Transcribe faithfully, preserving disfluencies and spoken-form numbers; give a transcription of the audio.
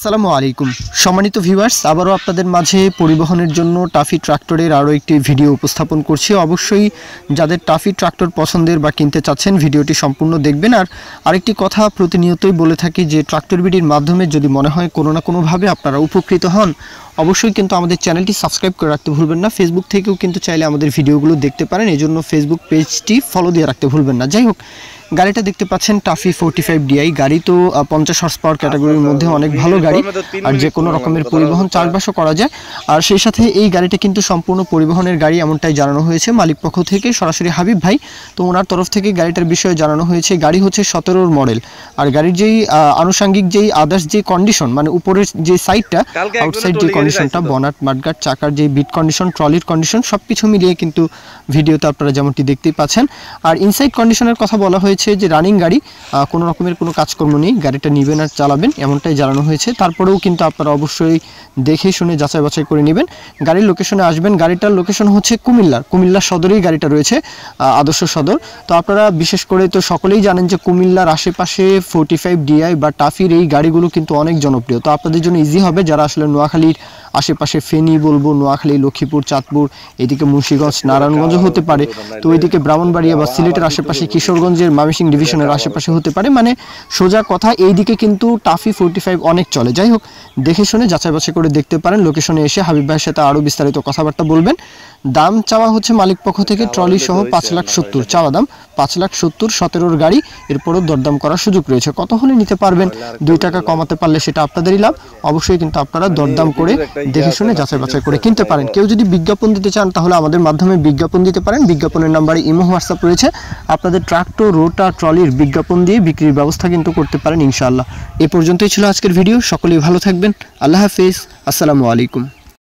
আসসালামু আলাইকুম সম্মানিত ভিউয়ার্স, আবারও আপনাদের মাঝে পরিবহনের জন্য টাফি ট্রাক্টরের আরও একটি ভিডিও উপস্থাপন করছি। অবশ্যই যাদের টাফি ট্রাক্টর পছন্দের বা কিনতে চাচ্ছেন ভিডিওটি সম্পূর্ণ দেখবেন। আর আরেকটি কথা প্রতিনিয়তই বলে থাকি যে ট্রাক্টর ভিডিওর মাধ্যমে যদি মনে হয় কোনো না কোনোভাবে আপনারা উপকৃত হন, অবশ্যই কিন্তু আমাদের চ্যানেলটি সাবস্ক্রাইব করে রাখতে ভুলবেন না। ফেসবুক থেকেও কিন্তু চাইলে আমাদের ভিডিওগুলো দেখতে পারেন, এই জন্য ফেসবুক পেজটি ফলো দিয়ে রাখতে ভুলবেন না। যাই হোক, গাড়িটা দেখতে পাচ্ছেন টাফি ফোর্টি ফাইভ ডিআই গাড়ি, তো পঞ্চাশ হর্স পাওয়ার ক্যাটাগরির মধ্যে অনেক ভালো গাড়ি, আর যে কোনো রকমের পরিবহন চাষবাসও করা যায়। আর সেই সাথে এই গাড়িটা কিন্তু সম্পূর্ণ পরিবহনের গাড়ি এমনটাই জানানো হয়েছে মালিক পক্ষ থেকে, সরাসরি হাবিব ভাই। তো ওনার তরফ থেকে গাড়িটার বিষয়ে জানানো হয়েছে গাড়ি হচ্ছে সতেরোর মডেল, আর গাড়ির যেই আনুষঙ্গিক যেই আদার্স যে কন্ডিশন, মানে উপরের যে সাইডটা আউটসাইড যে কন্ডিশনটা, বনাট মাঠগাট চাকার যে বিট কন্ডিশন, ট্রলির কন্ডিশন, সব কিছু মিলিয়ে কিন্তু ভিডিওতে আপনারা যেমনটি দেখতেই পাচ্ছেন। আর ইনসাইড কন্ডিশনের কথা বলা হয়েছে যে রানিং গাড়ি, কোনো রকমের কোনো কাজকর্ম নেই, গাড়িটা নেবেন আর চালাবেন এমনটাই জানানো হয়েছে। তারপরেও কিন্তু আপনারা অবশ্যই দেখে শুনে যাচাই বাছাই করে নেবেন। গাড়ির লোকেশনে আসবেন, গাড়িটার লোকেশন হচ্ছে কুমিল্লার কুমিল্লা সদরেই গাড়িটা রয়েছে, আদর্শ সদর। তো আপনারা বিশেষ করে তো সকলেই জানেন যে কুমিল্লার আশেপাশে ফোর্টি ফাইভ ডিআই বা টাফির এই গাড়িগুলো কিন্তু অনেক জনপ্রিয়। তো আপনাদের জন্য ইজি হবে যারা আসলে নোয়াখালীর আশেপাশে, ফেনী বলবো, নোয়াখালী, লক্ষ্মীপুর, চাঁদপুর, এদিকে মুন্সিগঞ্জ, নারায়ণগঞ্জ হতে পারে, তো ওইদিকে ব্রাহ্মণবাড়িয়া বা সিলেটের আশেপাশে, কিশোরগঞ্জের ময়মনসিংহ ডিভিশনের আশেপাশে হতে পারে। মানে সোজা কথা এইদিকে কিন্তু টাফি ফোর্টি ফাইভ অনেক চলে। যাই হোক, দেখে শুনে যাচাই বাছাই করে দেখতে পারেন। লোকেশনে এসে হাবিব ভাইয়ের সাথে আরও বিস্তারিত কথাবার্তা বলবেন। দাম চাওয়া হচ্ছে মালিক পক্ষ থেকে ট্রলি সহ পাঁচ লাখ সত্তর চাওয়া দাম, পাঁচ লাখ সত্তর, সতেরোর গাড়ি, এরপরও দরদাম করার সুযোগ রয়েছে। কত হলে নিতে পারবেন, দুই টাকা কমাতে পারলে সেটা আপনাদেরই লাভ। অবশ্যই কিন্তু আপনারা দরদাম করে দেখে শুনে যাচাই বাছাই করে কিনতে পারেন। কেউ যদি বিজ্ঞাপন দিতে চান তাহলে আমাদের মাধ্যমে বিজ্ঞাপন দিতে পারেন। বিজ্ঞাপনের নাম্বারে ইমো হোয়াটসঅ্যাপ রয়েছে, আপনাদের ট্রাক্টর, রোটার, ট্রলির বিজ্ঞাপন দিয়ে বিক্রির ব্যবস্থা কিন্তু করতে পারেন ইনশাআল্লাহ। এ পর্যন্তই ছিল আজকের ভিডিও। সকলেই ভালো থাকবেন। আল্লাহ হাফেজ। আসসালামু আলাইকুম।